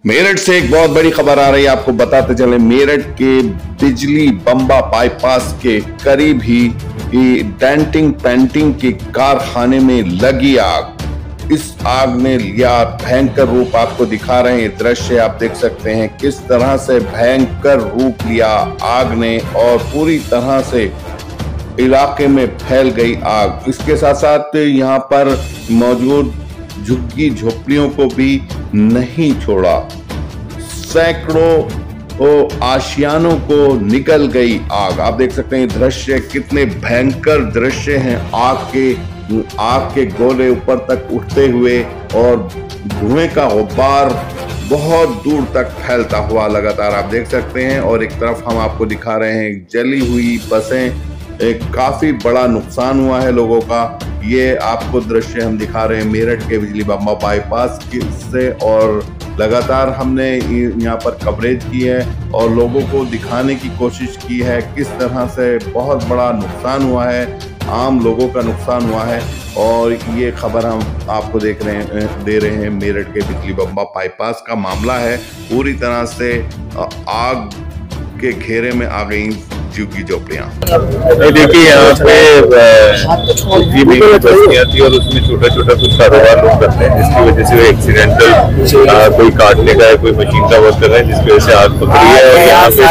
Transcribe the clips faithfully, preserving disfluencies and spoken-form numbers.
मेरठ से एक बहुत बड़ी खबर आ रही है, आपको बताते चले। मेरठ के बिजली बम्बा बाईपास के करीब ही डेंटिंग पेंटिंग के कारखाने में लगी आग। इस आग ने लिया भयंकर रूप। आपको दिखा रहे हैं दृश्य, आप देख सकते हैं किस तरह से भयंकर रूप लिया आग ने और पूरी तरह से इलाके में फैल गई आग। इसके साथ साथ यहाँ पर मौजूद झुग्गी झोपड़ियों को भी नहीं छोड़ा। सैकड़ों आशियानों को निकल गई आग। आप देख सकते हैं दृश्य, कितने भयंकर दृश्य हैं। आग के आग के गोले ऊपर तक उठते हुए और धुएं का गुब्बार बहुत दूर तक फैलता हुआ लगातार आप देख सकते हैं। और एक तरफ हम आपको दिखा रहे हैं जली हुई बसें। एक काफी बड़ा नुकसान हुआ है लोगों का। ये आपको दृश्य हम दिखा रहे हैं मेरठ के बिजली बम्बा बाईपास से, और लगातार हमने यहाँ पर कवरेज की है और लोगों को दिखाने की कोशिश की है किस तरह से बहुत बड़ा नुकसान हुआ है, आम लोगों का नुकसान हुआ है। और ये खबर हम आपको देख रहे हैं दे रहे हैं मेरठ के बिजली बम्बा बाईपास का मामला है। पूरी तरह से आग के घेरे में आ गई झुग्गी झोपड़ियाँ। देखिए यहाँ पे बस्तियाँ थी और उसमें छोटा छोटा कुछ कारोबार लोग करते हैं, जिसकी वजह से वो एक्सीडेंटल कोई काटने का है, कोई मशीन का वर्क कर रहे हैं, जिसकी वजह से आग पकड़ी है। और यहाँ पे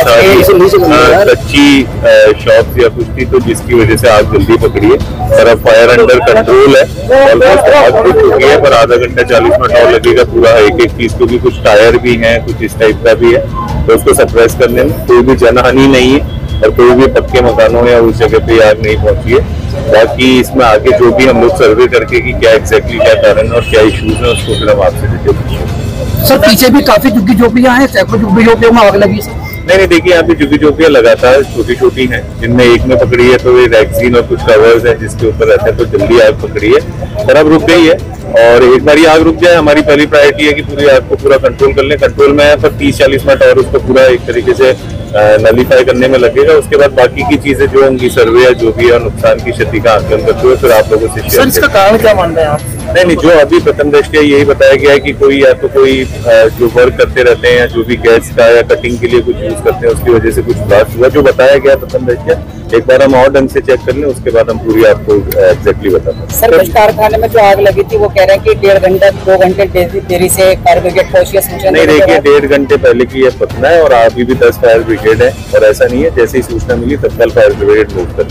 सारी कच्ची शॉप या कुछ थी, तो जिसकी वजह से आग जल्दी पकड़ी है। पर अब फायर अंडर कंट्रोल है, ऑलमोस्ट आग बुझ चुकी है, पर आधा घंटा चालीस मिनट और लगेगा पूरा एक एक चीज, क्योंकि कुछ टायर भी है, कुछ इस टाइप का भी है, तो उसको सप्रेस करने में कोई भी जनहानि नहीं है और कोई भी पक्के मकानों या उस जगह पे आग नहीं पहुंची है। बाकी इसमें आगे जो भी हम लोग सर्वे करके कि क्या एग्जैक्टली क्या कारण और क्या इश्यूज है, उसको फिर हम आपसे डिटेल पूछेंगे। सर पीछे भी काफी झुग्गी झोपड़ियां हैं, सैकड़ों झुग्गी झोपड़ियों में आग लगी। नहीं नहीं देखिए यहाँ पे झुग्गी झोपड़ियां लगातार छोटी छोटी हैं, जिनमें एक में पकड़ी है तो ये वैक्सीन और कुछ कवर्स हैं जिसके ऊपर रहते हैं, तो जल्दी आग पकड़ी है पर अब रुक गई है। और एक बार आग रुक जाए, हमारी पहली प्रायोरिटी है कि पूरी आग को पूरा कंट्रोल कर लें। कंट्रोल में है पर तीस चालीस मिनट और उसको पूरा एक तरीके से नलीफाई करने में लगेगा। उसके बाद बाकी की चीजें जो होंगी, सर्वे या जो भी है नुकसान की क्षति का आकलन करते हुए फिर आप लोगों से शेयर। सर इसका कारण क्या मान रहे हैं आप? नहीं नहीं जो अभी प्रथम दृष्टया यही बताया गया है कि कोई या तो कोई जो वर्क करते रहते हैं या जो भी गैस का या कटिंग के लिए कुछ यूज करते हैं, उसकी वजह से कुछ ब्लास्ट हुआ, जो बताया गया प्रथम दृष्टया। एक बार हम और ढंग से चेक कर लें, उसके बाद हम पूरी आपको एग्जैक्टली बताते हैं। सर कुछ कारखाने में जो आग लगी थी वो कह रहे हैं कि डेढ़ घंटा दो घंटे देरी से फायर ब्रिगेड पहुंची है। नहीं देखिए डेढ़ घंटे पहले की यह पतना है और अभी भी दस फायर ब्रिगेड है और ऐसा नहीं है, जैसे ही सूचना मिली तत्काल फायर ब्रिगेड मूव कर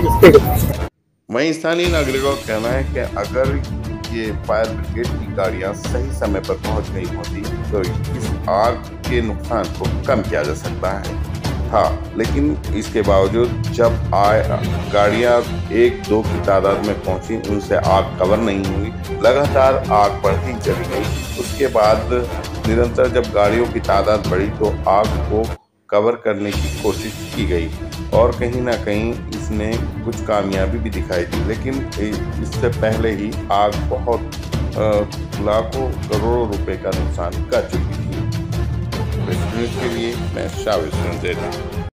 दी। वहीं स्थानीय नागरिकों का कहना है कि अगर ये फायर ब्रिगेड की गाड़ियां सही समय पर पहुंच गई होती तो इस आग के नुकसान को कम किया जा सकता है था, लेकिन इसके बावजूद जब आए गाड़ियां एक दो की तादाद में पहुंची, उनसे आग कवर नहीं हुई, लगातार आग बढ़ती चली गई। उसके बाद निरंतर जब गाड़ियों की तादाद बढ़ी तो आग को कवर करने की कोशिश की गई और कहीं ना कहीं इसने कुछ कामयाबी भी दिखाई दी, लेकिन इससे पहले ही आग बहुत लाखों करोड़ों रुपए का नुकसान कर चुकी थी। के लिए मैं शाविद।